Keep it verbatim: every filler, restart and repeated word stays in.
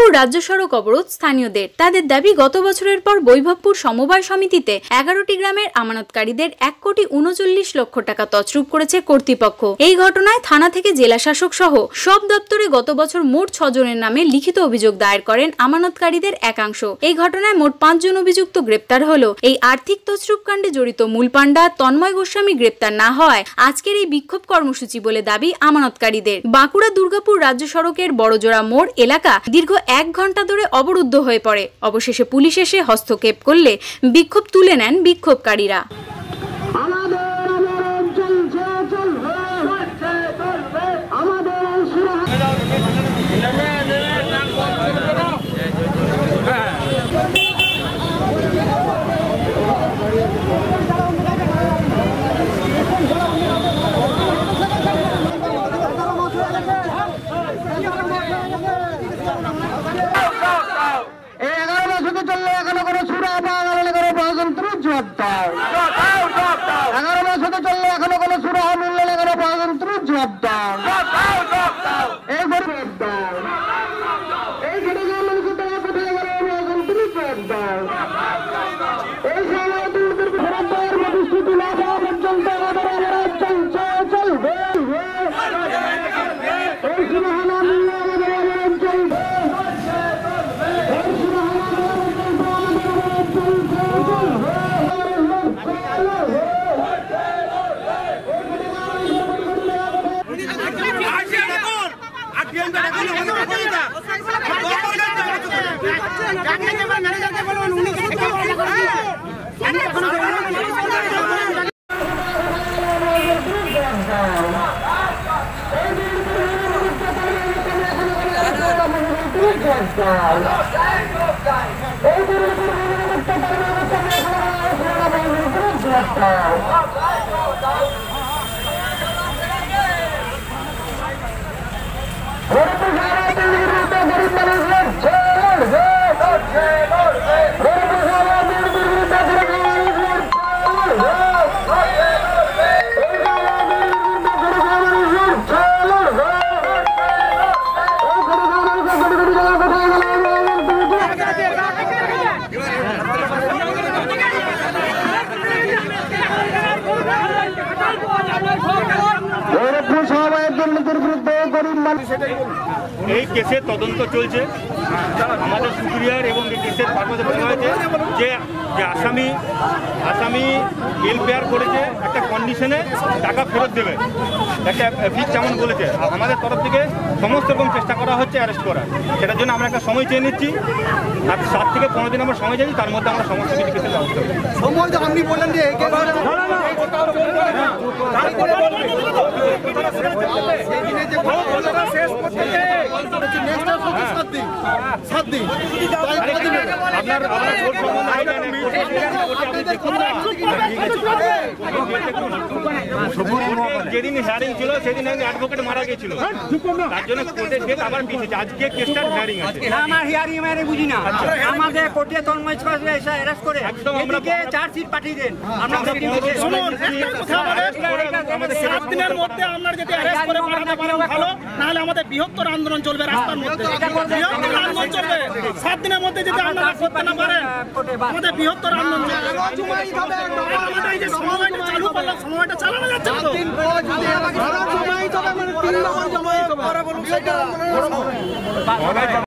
দুর্গাপুর রাজ্য সড়ক অবরোধ স্থানীয়দের। তাদের দাবি, গত বছরের পর বৈভবপুর সমবায় সমিতিতে এগারোটি গ্রামের আমানতকারীদের এক কোটি উনচল্লিশ লক্ষ টাকা তছরূপ করেছে কর্তৃপক্ষ। এই ঘটনায় থানা থেকে জেলা শাসক সহ সব দপ্তরে গত বছর মোট ছজনের নামে লিখিত অভিযোগ দায়ের করেন আমানতকারীদের একাংশ। এই ঘটনায় মোট পাঁচজন অভিযুক্ত গ্রেপ্তার হলো। এই আর্থিক তছরূপ কাণ্ডে জড়িত মূল পাণ্ডা তন্ময় গোস্বামী গ্রেপ্তার না হওয়ায় আজকের এই বিক্ষোভ কর্মসূচি বলে দাবি আমানতকারীদের। বাঁকুড়া দুর্গাপুর রাজ্য সড়কের বড়জোড়া মোড় এলাকা দীর্ঘ এক ঘন্টা ধরে অবরুদ্ধ হয়ে পড়ে। অবশেষে পুলিশ এসে হস্তক্ষেপ করলে বিক্ষোভ তুলে নেন বিক্ষোভকারীরা। এই কেসের তদন্ত চলছে। আমাদের সুপ্রিয়ার এবং এই কেসের পারপথে বলা হয়েছে যে যে আসামি আসামি এলপিআর করেছে একটা কন্ডিশনে টাকা ফেরত দেবে, একটা ফিক্স অ্যামাউন্ট বলেছে। আমাদের তরফ থেকে সমস্ত রকম চেষ্টা করা হচ্ছে অ্যারেস্ট করার। সেটার জন্য আমরা একটা সময় চেয়ে নিচ্ছি, আর সাত থেকে পনেরো দিন আমরা সময় চাইছি, তার মধ্যে আমরা সমস্ত কিছু কেসের ব্যবস্থা করি। সময় তো আপনি বললেন যে যেদিন হিয়ারিং ছিল সেদিন অ্যাডভোকেট মারা গেছিল, তার জন্য কোর্টের ডেট আবার পিছিয়েছে। আজকে কেসটার হিয়ারিং আছে। আমার হিয়ারিং মানে বুঝি না, আমাদের কোর্টে তন্ময় স্কয়ারে এসে অ্যারেস্ট করে এদিকে চার্জশিট পাঠিয়ে দেন। আমরা শুনুন, আমাদের সাত দিনের মধ্যে আপনারা যদি অ্যারেস্ট করে পাঠাতে পারেন ভালো, না হলে আমাদের বৃহত্তর আন্দোলন চলবে রাস্তার মধ্যে। বৃহত্তর আন্দোলন চলবে সাত দিনের মধ্যে যদি আপনারা করতে না পারেন, আমাদের বৃহত্তর আন্দোলন চলবে। আমাদের এই যে সময়টা চালু করলাম, সময়টা চালানো যাচ্ছে তো। দিন পর যদি সময় হবে মানে তিন নম্বর সময় হবে, পরে বলুন সেটা